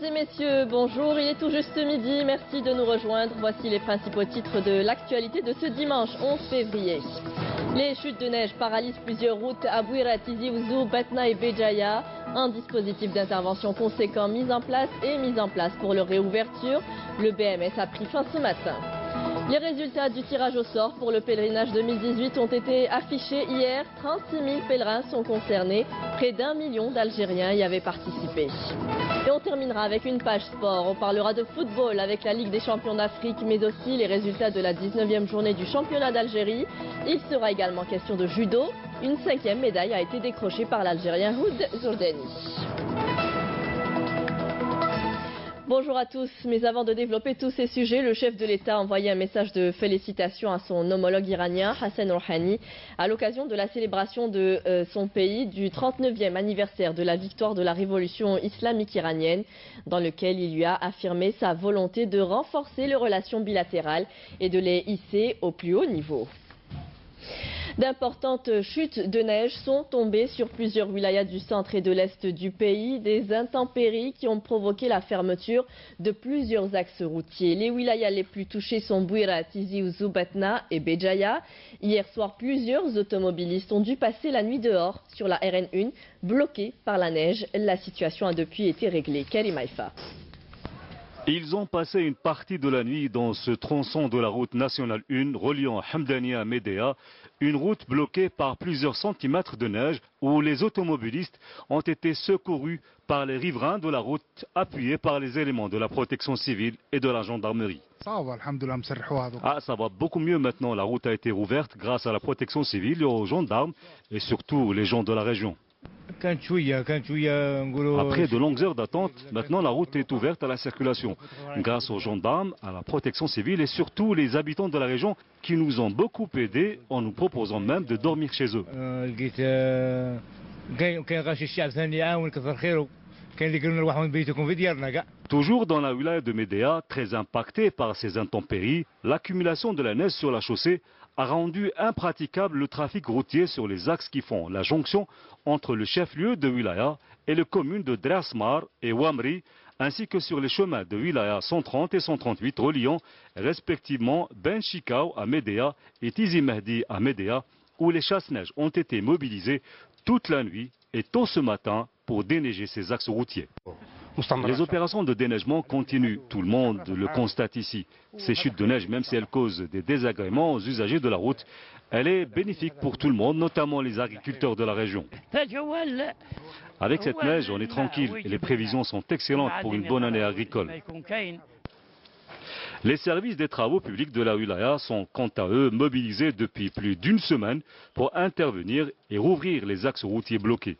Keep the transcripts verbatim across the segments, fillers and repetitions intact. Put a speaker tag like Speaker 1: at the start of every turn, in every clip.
Speaker 1: et messieurs, bonjour, il est tout juste midi, merci de nous rejoindre. Voici les principaux titres de l'actualité de ce dimanche onze février. Les chutes de neige paralysent plusieurs routes à Bouira, Tizi Ouzou, Batna et Béjaïa. Un dispositif d'intervention conséquent mis en place et mis en place pour leur réouverture. Le B M S a pris fin ce matin. Les résultats du tirage au sort pour le pèlerinage deux mille dix-huit ont été affichés hier. trente-six mille pèlerins sont concernés. Près d'un million d'Algériens y avaient participé. Et on terminera avec une page sport. On parlera de football avec la Ligue des champions d'Afrique, mais aussi les résultats de la dix-neuvième journée du championnat d'Algérie. Il sera également question de judo. Une cinquième médaille a été décrochée par l'Algérien Houd Zourdani. Bonjour à tous, mais avant de développer tous ces sujets, le chef de l'État a envoyé un message de félicitations à son homologue iranien, Hassan Rouhani, à l'occasion de la célébration de euh, son pays du trente-neuvième anniversaire de la victoire de la révolution islamique iranienne, dans lequel il lui a affirmé sa volonté de renforcer les relations bilatérales et de les hisser au plus haut niveau. D'importantes chutes de neige sont tombées sur plusieurs wilayas du centre et de l'est du pays, des intempéries qui ont provoqué la fermeture de plusieurs axes routiers. Les wilayas les plus touchés sont Bouira, Tizi Ouzou, Batna et Béjaïa. Hier soir, plusieurs automobilistes ont dû passer la nuit dehors sur la R N un, bloqués par la neige. La situation a depuis été réglée. Karim Haïfa.
Speaker 2: Ils ont passé une partie de la nuit dans ce tronçon de la route nationale un reliant Hamdania à Médéa, une route bloquée par plusieurs centimètres de neige où les automobilistes ont été secourus par les riverains de la route appuyés par les éléments de la protection civile et de la gendarmerie. Ah, ça va beaucoup mieux maintenant, la route a été rouverte grâce à la protection civile et aux gendarmes et surtout les gens de la région. Après de longues heures d'attente, maintenant la route est ouverte à la circulation. Grâce aux gendarmes, à la protection civile et surtout les habitants de la région qui nous ont beaucoup aidés en nous proposant même de dormir chez eux. Toujours dans la wilaya de Médéa, très impactée par ces intempéries, l'accumulation de la neige sur la chaussée a rendu impraticable le trafic routier sur les axes qui font la jonction entre le chef-lieu de wilaya et les communes de Drasmar et Ouamri, ainsi que sur les chemins de wilaya cent trente et cent trente-huit reliant respectivement Ben Chikao à Médéa et Tizi Mehdi à Médéa, où les chasse-neige ont été mobilisés toute la nuit et tôt ce matin pour déneiger ces axes routiers. Les opérations de déneigement continuent, tout le monde le constate ici. Ces chutes de neige, même si elles causent des désagréments aux usagers de la route, elle est bénéfique pour tout le monde, notamment les agriculteurs de la région. Avec cette neige, on est tranquille et les prévisions sont excellentes pour une bonne année agricole. Les services des travaux publics de la wilaya sont quant à eux mobilisés depuis plus d'une semaine pour intervenir et rouvrir les axes routiers bloqués.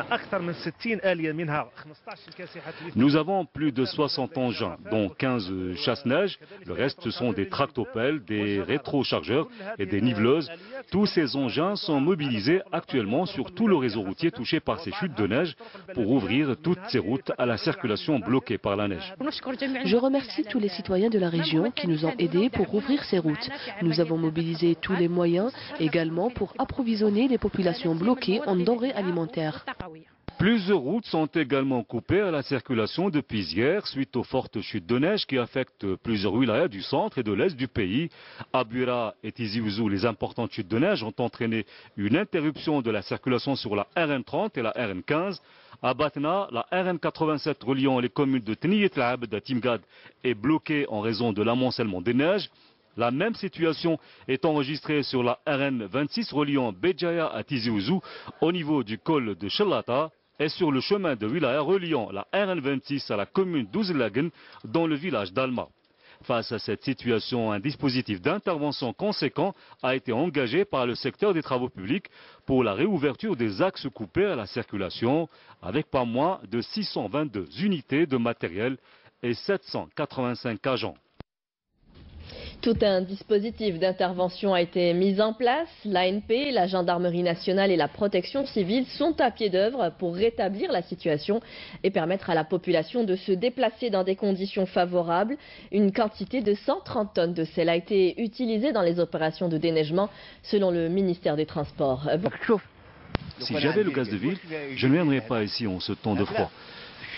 Speaker 2: Nous avons plus de soixante engins, dont quinze chasse-neige. Le reste, ce sont des tractopelles, des rétrochargeurs et des niveleuses. Tous ces engins sont mobilisés actuellement sur tout le réseau routier touché par ces chutes de neige pour ouvrir toutes ces routes à la circulation bloquée par la neige.
Speaker 3: Je remercie tous les citoyens de la région qui nous ont aidés pour rouvrir ces routes. Nous avons mobilisé tous les moyens également pour approvisionner les populations bloquées en denrées alimentaires.
Speaker 2: Plusieurs routes sont également coupées à la circulation depuis hier suite aux fortes chutes de neige qui affectent plusieurs wilayas du centre et de l'est du pays. À Bouira et Tizi Ouzou, les importantes chutes de neige ont entraîné une interruption de la circulation sur la R N trente et la R N quinze. À Batna, la R N quatre-vingt-sept reliant les communes de Tniyet El-Abd à Timgad est bloquée en raison de l'amoncellement des neiges. La même situation est enregistrée sur la R N vingt-six reliant Béjaïa à Tizi Ouzou au niveau du col de Chelata et sur le chemin de wilaya reliant la R N vingt-six à la commune d'Ouzlagen dans le village d'Alma. Face à cette situation, un dispositif d'intervention conséquent a été engagé par le secteur des travaux publics pour la réouverture des axes coupés à la circulation avec pas moins de six cent vingt-deux unités de matériel et sept cent quatre-vingt-cinq agents.
Speaker 1: Tout un dispositif d'intervention a été mis en place. L'A N P, la Gendarmerie nationale et la protection civile sont à pied d'œuvre pour rétablir la situation et permettre à la population de se déplacer dans des conditions favorables. Une quantité de cent trente tonnes de sel a été utilisée dans les opérations de déneigement selon le ministère des Transports.
Speaker 2: Si j'avais le gaz de ville, je ne viendrais pas ici en ce temps de froid.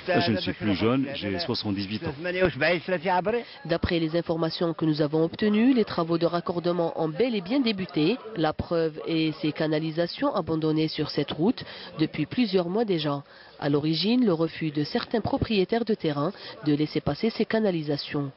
Speaker 2: Je ne suis plus jeune, j'ai soixante-dix-huit ans.
Speaker 3: D'après les informations que nous avons obtenues, les travaux de raccordement ont bel et bien débuté. La preuve est ces canalisations abandonnées sur cette route depuis plusieurs mois déjà. À l'origine, le refus de certains propriétaires de terrain de laisser passer ces canalisations.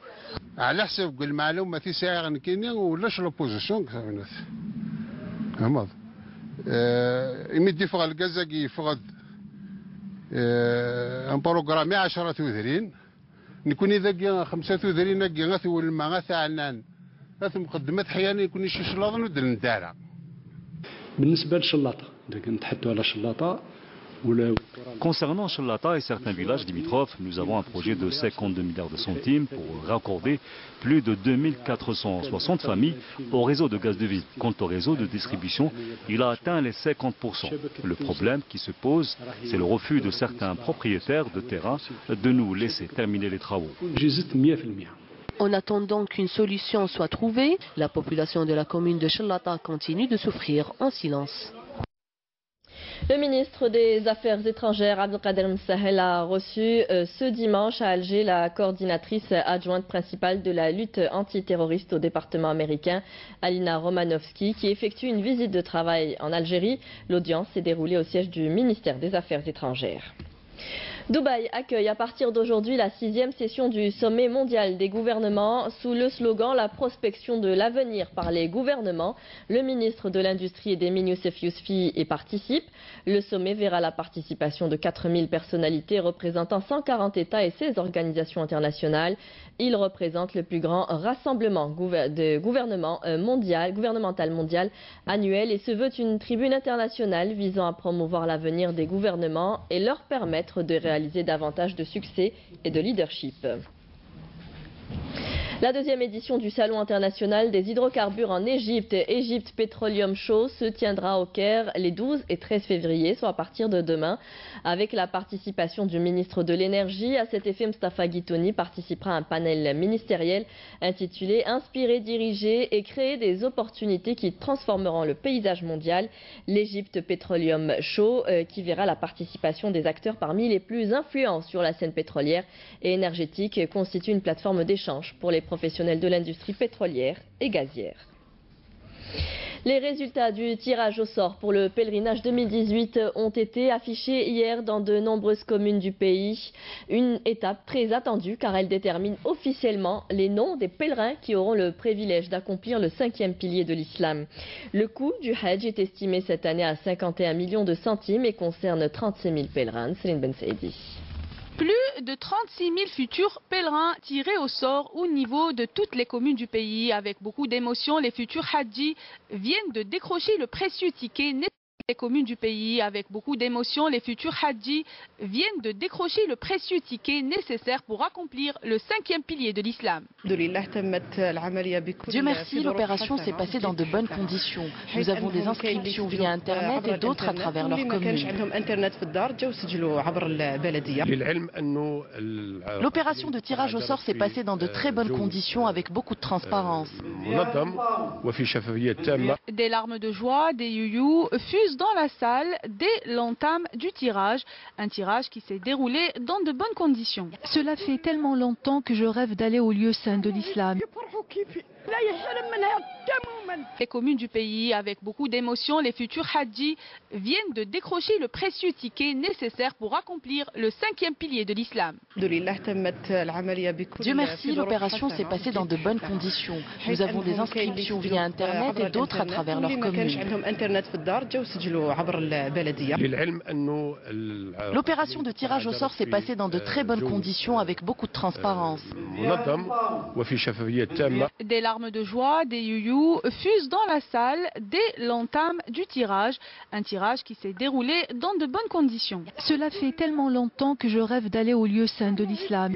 Speaker 4: ان بروغرامي عشرة ثوذرين نكون اذا خمسة ثوذرين نكون غثول ما غثعنان غث مقدمات حياني يكون شي شلاطه ندير ندارا.
Speaker 5: بالنسبه للشلاطه اذا كنتحدثوا على شلاطه.
Speaker 2: Concernant Challata et certains villages limitrophes, nous avons un projet de cinquante-deux milliards de centimes pour raccorder plus de deux mille quatre cent soixante familles au réseau de gaz de ville. Quant au réseau de distribution, il a atteint les cinquante pour cent. Le problème qui se pose, c'est le refus de certains propriétaires de terrain de nous laisser terminer les travaux.
Speaker 3: En attendant qu'une solution soit trouvée, la population de la commune de Challata continue de souffrir en silence.
Speaker 1: Le ministre des Affaires étrangères, Abdelkader Msahel, a reçu euh, ce dimanche à Alger la coordinatrice adjointe principale de la lutte antiterroriste au département américain, Alina Romanovski, qui effectue une visite de travail en Algérie. L'audience s'est déroulée au siège du ministère des Affaires étrangères. Dubaï accueille à partir d'aujourd'hui la sixième session du sommet mondial des gouvernements sous le slogan « La prospection de l'avenir par les gouvernements ». Le ministre de l'Industrie et des Mines Youssef Yousfi y participe. Le sommet verra la participation de quatre mille personnalités représentant cent quarante États et seize organisations internationales. Il représente le plus grand rassemblement de gouvernement mondial, gouvernemental mondial annuel et se veut une tribune internationale visant à promouvoir l'avenir des gouvernements et leur permettre de réaliser davantage de succès et de leadership. La deuxième édition du Salon international des hydrocarbures en Égypte, Egypt Petroleum Show, se tiendra au Caire les douze et treize février, soit à partir de demain, avec la participation du ministre de l'Énergie. À cet effet, Mustafa Guitouni participera à un panel ministériel intitulé « Inspirer, diriger et créer des opportunités qui transformeront le paysage mondial ». L'Egypt Petroleum Show euh, qui verra la participation des acteurs parmi les plus influents sur la scène pétrolière et énergétique constitue une plateforme d'échange pour les professionnels de l'industrie pétrolière et gazière. Les résultats du tirage au sort pour le pèlerinage deux mille dix-huit ont été affichés hier dans de nombreuses communes du pays. Une étape très attendue car elle détermine officiellement les noms des pèlerins qui auront le privilège d'accomplir le cinquième pilier de l'islam. Le coût du Hajj est estimé cette année à cinquante et un millions de centimes et concerne trente-six mille pèlerins. Céline Ben Saïdi.
Speaker 6: Plus de trente-six mille futurs pèlerins tirés au sort au niveau de toutes les communes du pays. Avec beaucoup d'émotion, les futurs hadjis viennent de décrocher le précieux ticket nécessaire. Les communes du pays, avec beaucoup d'émotion, les futurs hadjis viennent de décrocher le précieux ticket nécessaire pour accomplir le cinquième pilier de l'islam.
Speaker 7: Dieu merci, l'opération s'est passée dans de bonnes conditions. Nous avons des inscriptions via Internet et d'autres à travers leur commune. L'opération de tirage au sort s'est passée dans de très bonnes conditions avec beaucoup de transparence.
Speaker 6: Des larmes de joie, des youyous fusent dans la salle dès l'entame du tirage. Un tirage qui s'est déroulé dans de bonnes conditions.
Speaker 8: Cela fait tellement longtemps que je rêve d'aller au lieu saint de l'islam.
Speaker 6: Les communes du pays, avec beaucoup d'émotion, les futurs hadjis viennent de décrocher le précieux ticket nécessaire pour accomplir le cinquième pilier de l'islam.
Speaker 7: Dieu merci, l'opération s'est passée dans de bonnes conditions. Nous avons des inscriptions via Internet et d'autres à travers leur commune. L'opération de tirage au sort s'est passée dans de très bonnes conditions avec beaucoup de transparence.
Speaker 6: Des larmes de joie, des youyous fusent dans la salle dès l'entame du tirage. Un tirage qui s'est déroulé dans de bonnes conditions.
Speaker 8: Cela fait tellement longtemps que je rêve d'aller au lieu saint de l'islam.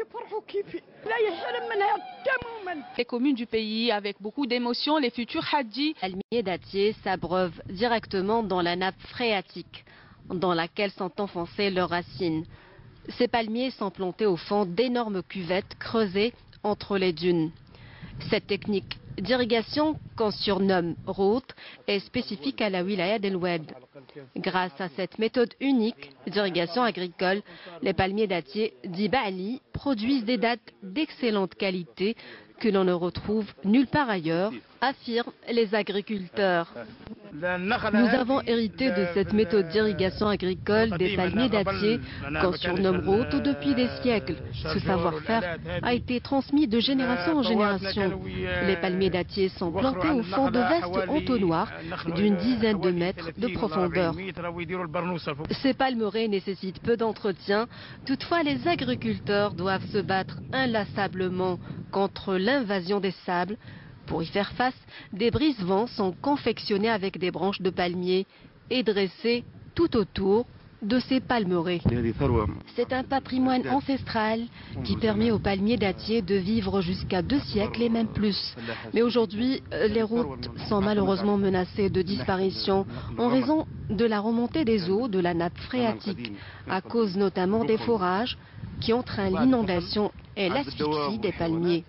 Speaker 6: Les communes du pays, avec beaucoup d'émotion, les futurs hadjis.
Speaker 9: Les palmiers dattiers s'abreuvent directement dans la nappe phréatique, dans laquelle sont enfoncées leurs racines. Ces palmiers sont plantés au fond d'énormes cuvettes creusées entre les dunes. Cette technique d'irrigation qu'on surnomme route est spécifique à la wilaya d'El Oued. Grâce à cette méthode unique d'irrigation agricole, les palmiers dattiers dits Bali produisent des dattes d'excellente qualité que l'on ne retrouve nulle part ailleurs, affirment les agriculteurs. Nous avons hérité de cette méthode d'irrigation agricole des palmiers dattiers qu'on surnomme route depuis des siècles. Ce savoir-faire a été transmis de génération en génération. Les palmiers dattiers sont plantés au fond de vastes entonnoirs d'une dizaine de mètres de profondeur. Ces palmeraies nécessitent peu d'entretien. Toutefois, les agriculteurs doivent se battre inlassablement contre l'invasion des sables. Pour y faire face, des brise-vents sont confectionnés avec des branches de palmier et dressés tout autour de ces palmeraies. C'est un patrimoine ancestral qui permet aux palmiers dattiers de vivre jusqu'à deux siècles et même plus. Mais aujourd'hui, les routes sont malheureusement menacées de disparition en raison de la remontée des eaux de la nappe phréatique, à cause notamment des forages qui entraînent l'inondation et l'asphyxie des palmiers.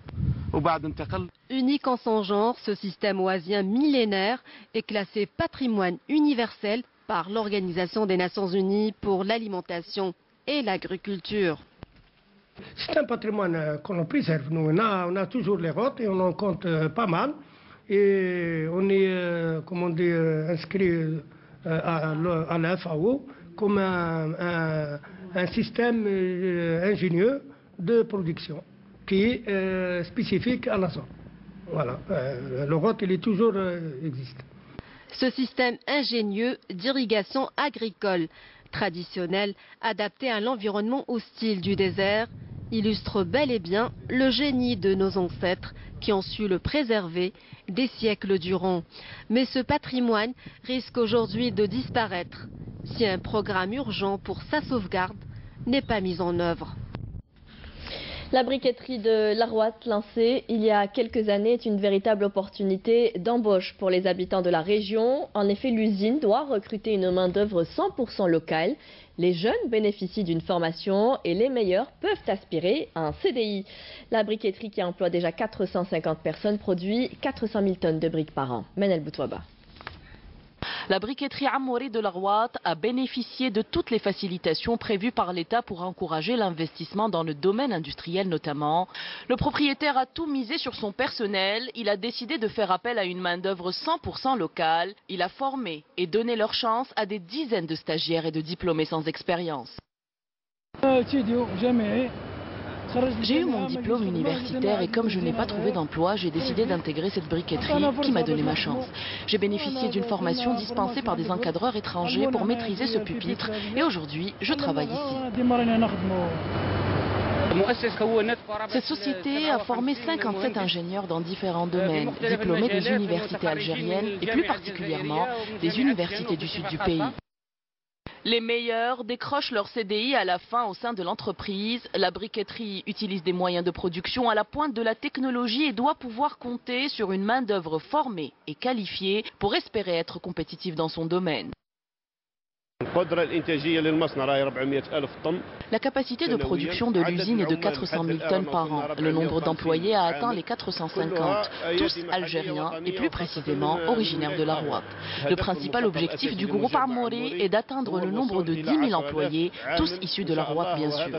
Speaker 9: Unique en son genre, ce système oasien millénaire est classé patrimoine universel par l'Organisation des Nations Unies pour l'alimentation et l'agriculture.
Speaker 10: C'est un patrimoine qu'on préserve. Nous, on a, on a toujours les routes et on en compte pas mal. Et on est, euh, comment dire, inscrit euh, à, à la F A O comme un, un, un système euh, ingénieux de production qui est euh, spécifique à la zone. Voilà, euh, le route, il est toujours euh, existe.
Speaker 9: Ce système ingénieux d'irrigation agricole traditionnel, adapté à l'environnement hostile du désert, illustre bel et bien le génie de nos ancêtres qui ont su le préserver des siècles durant. Mais ce patrimoine risque aujourd'hui de disparaître si un programme urgent pour sa sauvegarde n'est pas mis en œuvre.
Speaker 1: La briqueterie de Larrouat, lancée il y a quelques années, est une véritable opportunité d'embauche pour les habitants de la région. En effet, l'usine doit recruter une main-d'œuvre cent pour cent locale. Les jeunes bénéficient d'une formation et les meilleurs peuvent aspirer à un C D I. La briqueterie, qui emploie déjà quatre cent cinquante personnes, produit quatre cent mille tonnes de briques par an. Menel Boutouaba.
Speaker 7: La briqueterie Amouri de Larrouat a bénéficié de toutes les facilitations prévues par l'État pour encourager l'investissement dans le domaine industriel notamment. Le propriétaire a tout misé sur son personnel. Il a décidé de faire appel à une main-d'œuvre cent pour cent locale. Il a formé et donné leur chance à des dizaines de stagiaires et de diplômés sans expérience. J'ai eu mon diplôme universitaire et comme je n'ai pas trouvé d'emploi, j'ai décidé d'intégrer cette briqueterie qui m'a donné ma chance. J'ai bénéficié d'une formation dispensée par des encadreurs étrangers pour maîtriser ce pupitre et aujourd'hui, je travaille ici. Cette société a formé cinquante-sept ingénieurs dans différents domaines, diplômés des universités algériennes et plus particulièrement des universités du sud du pays. Les meilleurs décrochent leur C D I à la fin au sein de l'entreprise. La briqueterie utilise des moyens de production à la pointe de la technologie et doit pouvoir compter sur une main-d'œuvre formée et qualifiée pour espérer être compétitive dans son domaine. La capacité de production de l'usine est de quatre cent mille tonnes par an. Le nombre d'employés a atteint les quatre cent cinquante, tous algériens et plus précisément originaires de Larrouat. Le principal objectif du groupe Amouri est d'atteindre le nombre de dix mille employés, tous issus de Larrouat bien sûr.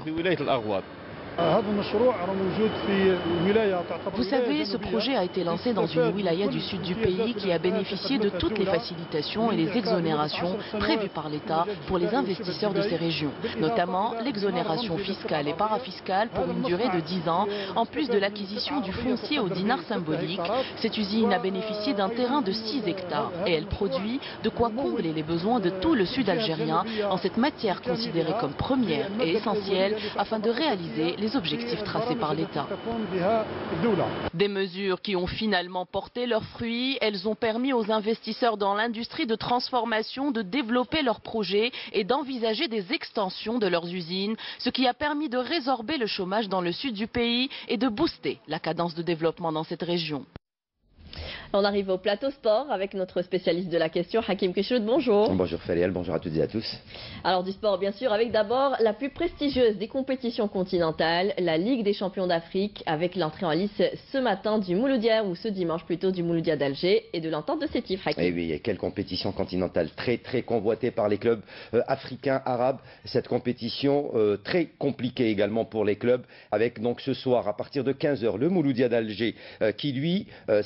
Speaker 7: Vous savez, ce projet a été lancé dans une wilaya du sud du pays qui a bénéficié de toutes les facilitations et les exonérations prévues par l'État pour les investisseurs de ces régions, notamment l'exonération fiscale et parafiscale pour une durée de dix ans, en plus de l'acquisition du foncier au dinar symbolique. Cette usine a bénéficié d'un terrain de six hectares et elle produit de quoi combler les besoins de tout le sud algérien en cette matière considérée comme première et essentielle afin de réaliser les les objectifs tracés par l'État. Des mesures qui ont finalement porté leurs fruits, elles ont permis aux investisseurs dans l'industrie de transformation de développer leurs projets et d'envisager des extensions de leurs usines, ce qui a permis de résorber le chômage dans le sud du pays et de booster la cadence de développement dans cette région.
Speaker 1: On arrive au plateau sport avec notre spécialiste de la question, Hakim Keshoud. Bonjour.
Speaker 11: Bonjour Fariel, bonjour à toutes et à tous.
Speaker 1: Alors du sport bien sûr, avec d'abord la plus prestigieuse des compétitions continentales, la Ligue des champions d'Afrique, avec l'entrée en lice ce matin du Mouloudia, ou ce dimanche plutôt du Mouloudia d'Alger, et de l'Entente de Sétif, Hakim.
Speaker 11: Et oui, quelle compétition continentale, très très convoitée par les clubs euh, africains, arabes. Cette compétition euh, très compliquée également pour les clubs, avec donc ce soir à partir de quinze heures le Mouloudia d'Alger euh, qui lui... Euh,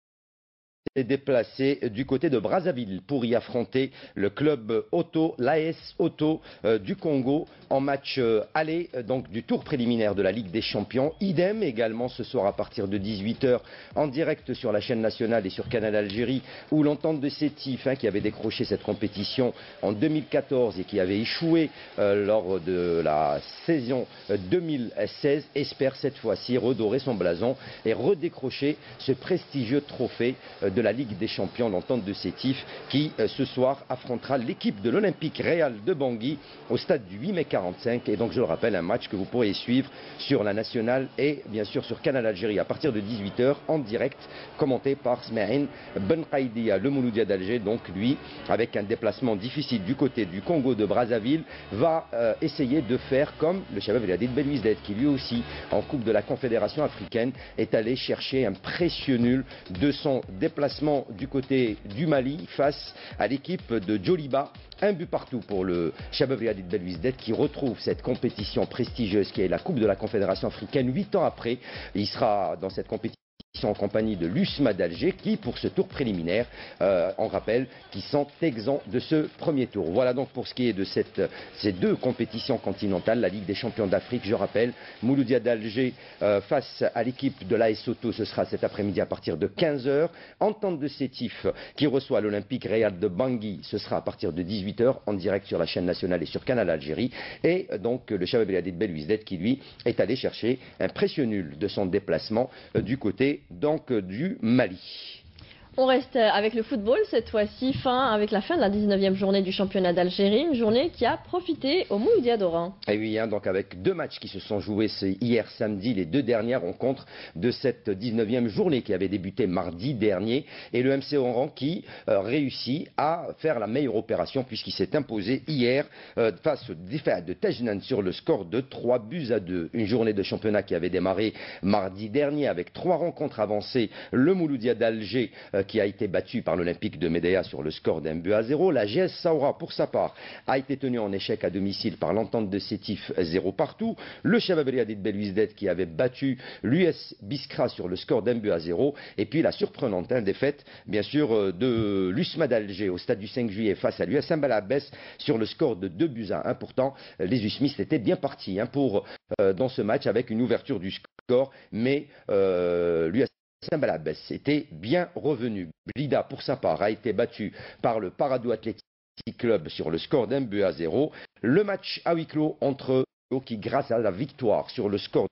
Speaker 11: s'est déplacé du côté de Brazzaville pour y affronter le club Auto, l'A S Auto euh, du Congo en match euh, aller euh, donc du tour préliminaire de la Ligue des Champions. Idem également ce soir à partir de dix-huit heures en direct sur la chaîne nationale et sur Canal Algérie, où l'Entente de Sétif, hein, qui avait décroché cette compétition en deux mille quatorze et qui avait échoué euh, lors de la saison deux mille seize, espère cette fois-ci redorer son blason et redécrocher ce prestigieux trophée euh, de la Ligue des Champions, l'Entente de Sétif, qui euh, ce soir affrontera l'équipe de l'Olympique Real de Bangui au stade du huit mai quarante-cinq. Et donc je le rappelle, un match que vous pourrez suivre sur la nationale et bien sûr sur Canal Algérie à partir de dix-huit heures en direct, commenté par Smaïn Ben Kaidia, le Mouloudia d'Alger. Donc lui, avec un déplacement difficile du côté du Congo de Brazzaville, va euh, essayer de faire comme le Chabab El Hadid Belouizdad, qui lui aussi en Coupe de la Confédération africaine est allé chercher un précieux nul de son déplacement du côté du Mali face à l'équipe de Djoliba. Un but partout pour le Chabab El Hadid Belouizdad, qui retrouve cette compétition prestigieuse qui est la Coupe de la Confédération africaine. Huit ans après, il sera dans cette compétition en compagnie de l'U S M A d'Alger, qui pour ce tour préliminaire, euh, on rappelle, qui sont exempts de ce premier tour. Voilà donc pour ce qui est de cette, ces deux compétitions continentales, la Ligue des champions d'Afrique. Je rappelle, Mouloudia d'Alger euh, face à l'équipe de l'A S Auto, ce sera cet après-midi à partir de quinze heures. Entente de Sétif qui reçoit l'Olympique Real de Bangui, ce sera à partir de dix-huit heures en direct sur la chaîne nationale et sur Canal Algérie. Et donc le Chabab El Hadid Belouizdad qui lui est allé chercher un précieux nul de son déplacement euh, du côté donc du Mali.
Speaker 1: On reste avec le football, cette fois-ci, fin, avec la fin de la dix-neuvième journée du championnat d'Algérie, une journée qui a profité au Mouloudia d'Oran.
Speaker 11: Et oui, hein, donc avec deux matchs qui se sont joués hier samedi, les deux dernières rencontres de cette dix-neuvième journée qui avait débuté mardi dernier, et le M C Oran qui euh, réussit à faire la meilleure opération puisqu'il s'est imposé hier euh, face au défaite de Tajnan sur le score de trois buts à deux. Une journée de championnat qui avait démarré mardi dernier avec trois rencontres avancées. Le Mouloudia d'Alger euh, qui a été battu par l'Olympique de Médéa sur le score d'un but à zéro. La G S Saoura, pour sa part, a été tenue en échec à domicile par l'Entente de Sétif, zéro partout. Le Chabab El Hadid Belouizdad qui avait battu l'U S Biskra sur le score d'un but à zéro. Et puis la surprenante hein, défaite, bien sûr, de l'U S M A d'Alger au stade du cinq juillet face à l'U S M Balabès sur le score de deux buts à un. Pourtant, les Usmistes étaient bien partis hein, pour, euh, dans ce match avec une ouverture du score, mais euh, l'U S Saint-Balabès était bien revenu. Blida, pour sa part, a été battu par le Paradou Athletic Club sur le score d'un but à zéro. Le match à huis clos entre eux qui, grâce à la victoire sur le score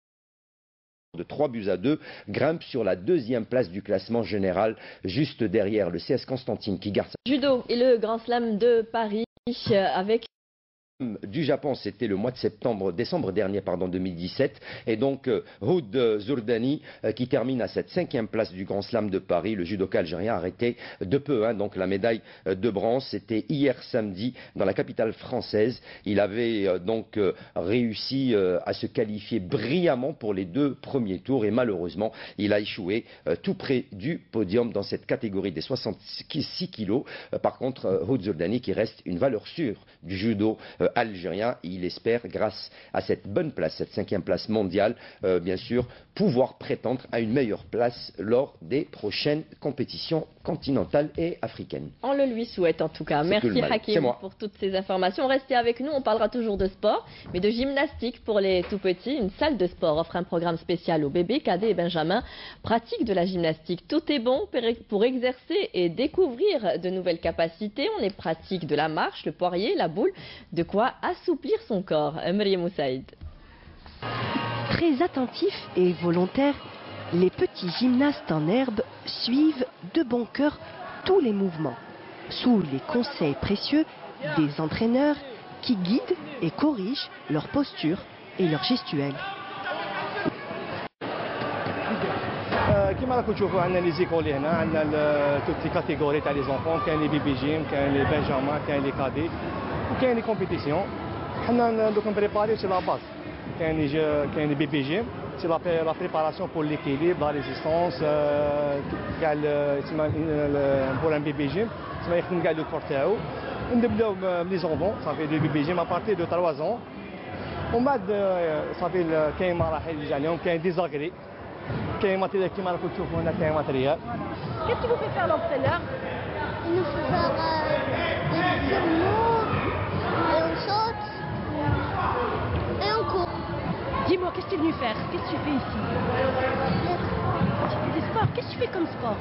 Speaker 11: de trois buts à deux, grimpe sur la deuxième place du classement général, juste derrière le C S Constantine qui garde sa...
Speaker 1: Judo et le Grand Slam de Paris avec...
Speaker 11: du Japon, c'était le mois de septembre, décembre dernier, pardon, deux mille dix-sept. Et donc, euh, Houd Zourdani, euh, qui termine à cette cinquième place du Grand Slam de Paris. Le judoka algérien a arrêté de peu. Hein, donc, la médaille euh, de bronze, c'était hier samedi dans la capitale française. Il avait euh, donc euh, réussi euh, à se qualifier brillamment pour les deux premiers tours. Et malheureusement, il a échoué euh, tout près du podium dans cette catégorie des soixante-six kilos. Euh, par contre, euh, Houd Zourdani qui reste une valeur sûre du judo euh, algérien. Il espère, grâce à cette bonne place, cette cinquième place mondiale, euh, bien sûr, pouvoir prétendre à une meilleure place lors des prochaines compétitions continentales et africaines.
Speaker 1: On le lui souhaite en tout cas. Merci Hakim pour toutes ces informations. Restez avec nous, on parlera toujours de sport, mais de gymnastique pour les tout-petits. Une salle de sport offre un programme spécial aux bébés, cadets et benjamins. Pratique de la gymnastique. Tout est bon pour exercer et découvrir de nouvelles capacités. On est pratique de la marche, le poirier, la boule, de quoi assouplir son corps. Myriam Moussaïd.
Speaker 12: Très attentifs et volontaires, les petits gymnastes en herbe suivent de bon cœur tous les mouvements, sous les conseils précieux des entraîneurs qui guident et corrigent leur posture et leur gestuelle.
Speaker 13: كما راكم تشوفوا عندنا لي زيكول هنا عندنا توت لي كاتيجوري تاع لي زونفون كاين لي بيبي جيم كاين لي بنجامان كاين لي كادي وكاين لي كومبيتيسيون حنا دوك نبريباريو سي لا باز كاين لي كاين لي بيبي جيم سي لا بريباراسيون بور ليكيليبر لا ريزيستونس كاع تسمى بور ان بيبي جيم تسمى يخدم كاع لو كور تاعو ونبداو لي زونفون صافي دي بيبي جيم ابارتي دو ثلاثة ans ومن بعد صافي كاين مراحل اللي جا عليهم كاين ديزاغري كاين ماتيريال كيما راكم تشوفوا هنا كاين ماتيريال.
Speaker 14: Qu'est-ce qu'il vous fait faire l'entraîneur? Il nous fait faire euh, des étirements, et on saute, et on court.
Speaker 12: Dis-moi, qu'est-ce que tu es venu faire? Qu'est-ce que tu fais ici? Tu fais du sport. Qu'est-ce que tu fais comme sport?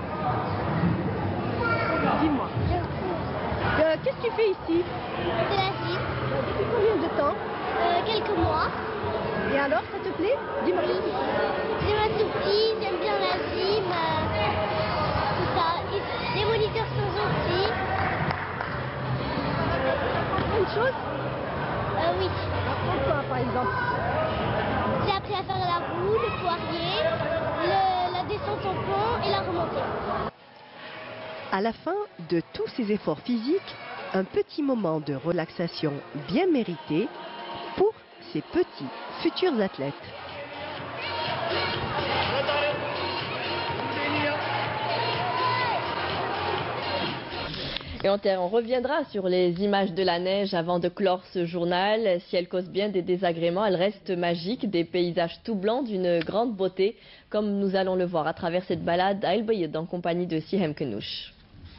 Speaker 12: Dis-moi. Euh, Qu'est-ce que tu fais ici?
Speaker 14: De la gym.
Speaker 12: Depuis combien de temps?
Speaker 14: Euh, quelques mois.
Speaker 12: Et alors, ça te plaît? Dis-moi.
Speaker 14: Oui. J'aime un tout petit, j'aime bien la gym, euh, tout ça. Et les moniteurs sont gentils.
Speaker 12: Une chose?
Speaker 14: Euh, oui.
Speaker 12: Quoi, par exemple?
Speaker 14: J'ai appris à faire la roue, le poirier, le, la descente en pont et la remontée.
Speaker 12: À la fin de tous ces efforts physiques, un petit moment de relaxation bien mérité pour ces petits futurs athlètes.
Speaker 1: Et on reviendra sur les images de la neige avant de clore ce journal. Si elle cause bien des désagréments, elle reste magique, des paysages tout blancs d'une grande beauté, comme nous allons le voir à travers cette balade à El Bayed en compagnie de Sihem Kenouch.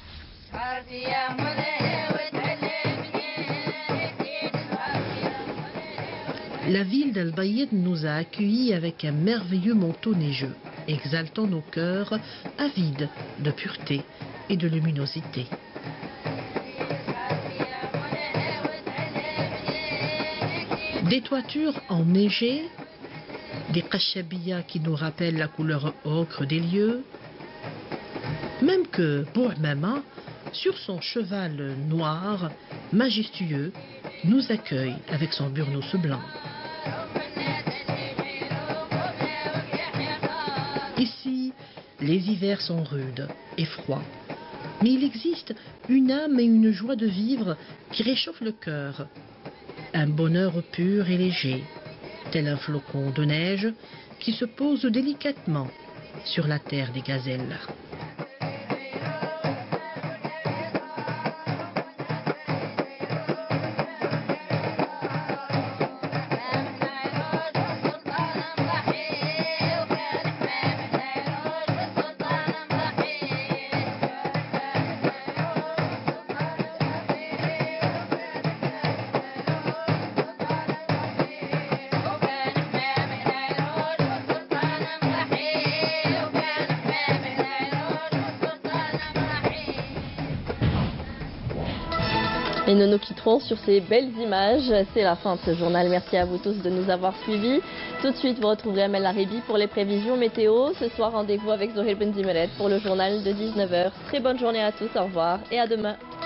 Speaker 15: La ville d'Al Bayed nous a accueillis avec un merveilleux manteau neigeux, exaltant nos cœurs avides de pureté et de luminosité. Des toitures enneigées, des kashabiyas qui nous rappellent la couleur ocre des lieux, même que Bou'mama, sur son cheval noir, majestueux, nous accueille avec son burnous blanc. Ici, les hivers sont rudes et froids, mais il existe une âme et une joie de vivre qui réchauffent le cœur. Un bonheur pur et léger, tel un flocon de neige qui se pose délicatement sur la terre des gazelles.
Speaker 1: Et nous nous quitterons sur ces belles images. C'est la fin de ce journal. Merci à vous tous de nous avoir suivis. Tout de suite, vous retrouverez Amel Laribi pour les prévisions météo. Ce soir, rendez-vous avec Zohir Benzimeret pour le journal de dix-neuf heures. Très bonne journée à tous. Au revoir et à demain.